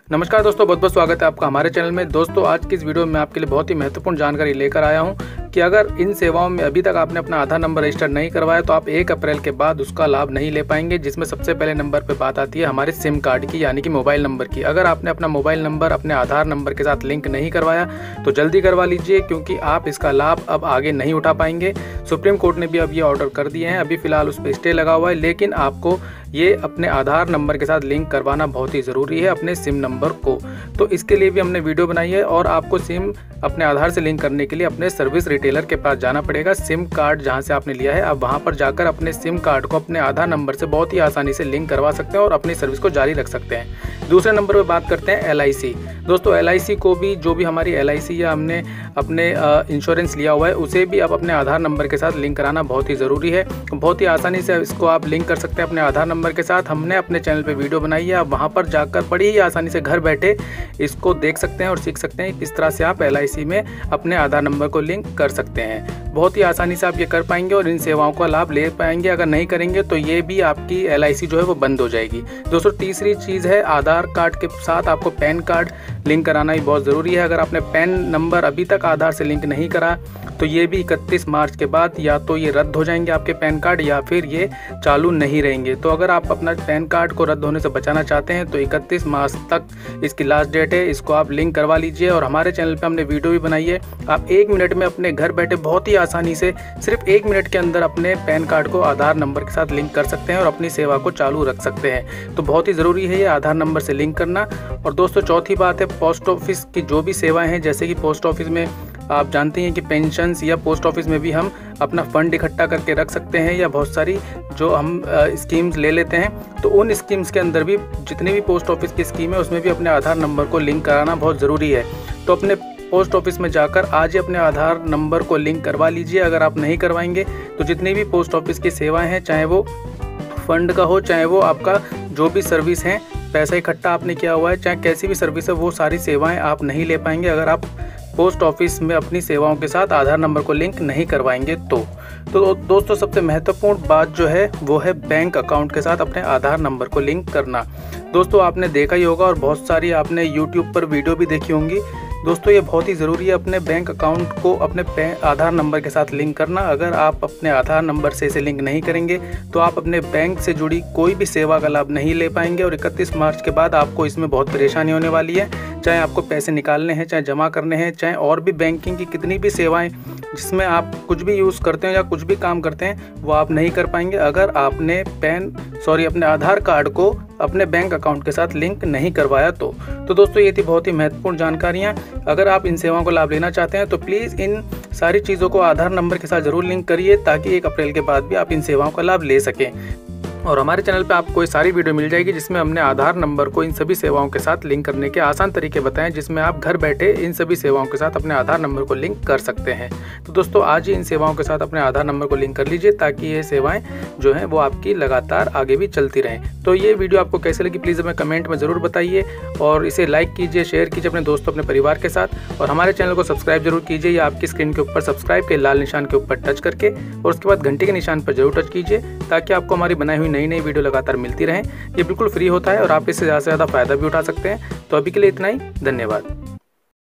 नमस्कार दोस्तों, बहुत बहुत स्वागत है आपका हमारे चैनल में। दोस्तों आज की इस वीडियो में आपके लिए बहुत ही महत्वपूर्ण जानकारी लेकर आया हूं कि अगर इन सेवाओं में अभी तक आपने अपना आधार नंबर रजिस्टर नहीं करवाया तो आप 1 अप्रैल के बाद उसका लाभ नहीं ले पाएंगे। जिसमें सबसे पहले नंबर पे बात आती है हमारे सिम कार्ड की, यानी कि मोबाइल नंबर की। अगर आपने अपना मोबाइल नंबर अपने आधार नंबर के साथ लिंक नहीं करवाया तो जल्दी करवा लीजिए, क्योंकि आप इसका लाभ अब आगे नहीं उठा पाएंगे। सुप्रीम कोर्ट ने भी अब ये ऑर्डर कर दिए हैं। अभी फिलहाल उस पर स्टे लगा हुआ है, लेकिन आपको ये अपने आधार नंबर के साथ लिंक करवाना बहुत ही ज़रूरी है, अपने सिम नंबर को। तो इसके लिए भी हमने वीडियो बनाई है और आपको सिम अपने आधार से लिंक करने के लिए अपने सर्विस रिटेलर के पास जाना पड़ेगा। सिम कार्ड जहां से आपने लिया है आप वहां पर जाकर अपने सिम कार्ड को अपने आधार नंबर से बहुत ही आसानी से लिंक करवा सकते हैं और अपनी सर्विस को जारी रख सकते हैं। दूसरे नंबर पर बात करते हैं LIC। दोस्तों LIC को भी, जो भी हमारी LIC या हमने अपने इंश्योरेंस लिया हुआ है, उसे भी आप अपने आधार नंबर के साथ लिंक कराना बहुत ही ज़रूरी है। बहुत ही आसानी से इसको आप लिंक कर सकते हैं अपने आधार नंबर के साथ। हमने अपने चैनल पे वीडियो बनाई है, आप वहाँ पर जाकर बड़ी ही आसानी से घर बैठे इसको देख सकते हैं और सीख सकते हैं किस तरह से आप LIC में अपने आधार नंबर को लिंक कर सकते हैं। बहुत ही आसानी से आप ये कर पाएंगे और इन सेवाओं का लाभ ले पाएंगे। अगर नहीं करेंगे तो ये भी आपकी LIC जो है वो बंद हो जाएगी। दोस्तों तीसरी चीज़ है, आधार कार्ड के साथ आपको पैन कार्ड लिंक कराना भी बहुत ज़रूरी है। अगर आपने पैन नंबर अभी तक आधार से लिंक नहीं करा तो ये भी 31 मार्च के बाद या तो ये रद्द हो जाएंगे आपके पैन कार्ड, या फिर ये चालू नहीं रहेंगे। तो अगर आप अपना पैन कार्ड को रद्द होने से बचाना चाहते हैं तो 31 मार्च तक इसकी लास्ट डेट है, इसको आप लिंक करवा लीजिए। और हमारे चैनल पे हमने वीडियो भी बनाई है, आप 1 मिनट में अपने घर बैठे बहुत ही आसानी से सिर्फ 1 मिनट के अंदर अपने पैन कार्ड को आधार नंबर के साथ लिंक कर सकते हैं और अपनी सेवा को चालू रख सकते हैं। तो बहुत ही ज़रूरी है ये आधार नंबर से लिंक करना। और दोस्तों चौथी बात है, पोस्ट ऑफिस की जो भी सेवाएँ हैं, जैसे कि पोस्ट ऑफिस में आप जानते हैं कि पेंशन्स या पोस्ट ऑफिस में भी हम अपना फ़ंड इकट्ठा करके रख सकते हैं, या बहुत सारी जो हम स्कीम्स ले लेते हैं। तो उन स्कीम्स के अंदर भी, जितनी भी पोस्ट ऑफिस की स्कीम है, उसमें भी अपने आधार नंबर को लिंक कराना बहुत ज़रूरी है। तो अपने पोस्ट ऑफिस में जाकर आज ही अपने आधार नंबर को लिंक करवा लीजिए। अगर आप नहीं करवाएंगे तो जितनी भी पोस्ट ऑफिस की सेवाएँ हैं, चाहे वो फ़ंड का हो, चाहे वो आपका जो भी सर्विस है, पैसा इकट्ठा आपने किया हुआ है, चाहे कैसी भी सर्विस है, वो सारी सेवाएँ आप नहीं ले पाएंगे अगर आप पोस्ट ऑफिस में अपनी सेवाओं के साथ आधार नंबर को लिंक नहीं करवाएंगे। तो दोस्तों सबसे महत्वपूर्ण बात जो है वो है बैंक अकाउंट के साथ अपने आधार नंबर को लिंक करना। दोस्तों आपने देखा ही होगा और बहुत सारी आपने यूट्यूब पर वीडियो भी देखी होंगी। दोस्तों ये बहुत ही ज़रूरी है अपने बैंक अकाउंट को अपने आधार नंबर के साथ लिंक करना। अगर आप अपने आधार नंबर से इसे लिंक नहीं करेंगे तो आप अपने बैंक से जुड़ी कोई भी सेवा का लाभ नहीं ले पाएंगे और 31 मार्च के बाद आपको इसमें बहुत परेशानी होने वाली है। चाहे आपको पैसे निकालने हैं, चाहे जमा करने हैं, चाहे और भी बैंकिंग की कितनी भी सेवाएं जिसमें आप कुछ भी यूज़ करते हैं या कुछ भी काम करते हैं, वो आप नहीं कर पाएंगे अगर आपने अपने आधार कार्ड को अपने बैंक अकाउंट के साथ लिंक नहीं करवाया तो दोस्तों ये थी बहुत ही महत्वपूर्ण जानकारियाँ। अगर आप इन सेवाओं को लाभ लेना चाहते हैं तो प्लीज़ इन सारी चीज़ों को आधार नंबर के साथ ज़रूर लिंक करिए, ताकि 1 अप्रैल के बाद भी आप इन सेवाओं का लाभ ले सकें। और हमारे चैनल पे आपको ये सारी वीडियो मिल जाएगी जिसमें हमने आधार नंबर को इन सभी सेवाओं के साथ लिंक करने के आसान तरीके बताएं, जिसमें आप घर बैठे इन सभी सेवाओं के साथ अपने आधार नंबर को लिंक कर सकते हैं। तो दोस्तों आज ही इन सेवाओं के साथ अपने आधार नंबर को लिंक कर लीजिए, ताकि ये सेवाएं जो हैं वो आपकी लगातार आगे भी चलती रहें। तो ये वीडियो आपको कैसे लगी प्लीज़ हमें कमेंट में ज़रूर बताइए, और इसे लाइक कीजिए, शेयर कीजिए अपने दोस्तों, अपने परिवार के साथ। और हमारे चैनल को सब्सक्राइब जरूर कीजिए, या आपकी स्क्रीन के ऊपर सब्सक्राइब के लाल निशान के ऊपर टच करके, और उसके बाद घंटे के निशान पर जरूर टच कीजिए, ताकि आपको हमारी बनाई हुई नई नई वीडियो लगातार मिलती रहें। ये बिल्कुल फ्री होता है और आप इससे ज़्यादा से ज़्यादा फ़ायदा भी उठा सकते हैं। तो अभी के लिए इतना ही, धन्यवाद।